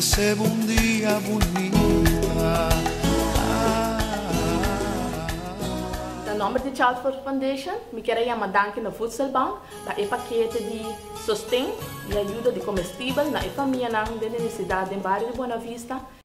recebo um dia bonita. No nome de Child First Foundation, me quero chamar danke na Voedselbank, da e paquete de sustento e ajuda de comestível na família na necessidade em bairro de Boa Vista.